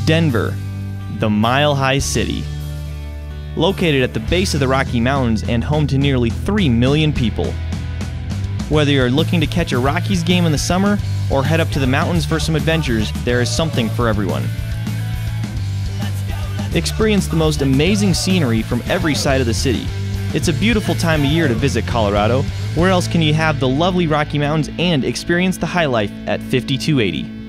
Denver, the Mile High City. Located at the base of the Rocky Mountains and home to nearly 3 million people. Whether you're looking to catch a Rockies game in the summer or head up to the mountains for some adventures, there is something for everyone. Experience the most amazing scenery from every side of the city. It's a beautiful time of year to visit Colorado. Where else can you have the lovely Rocky Mountains and experience the high life at 5280?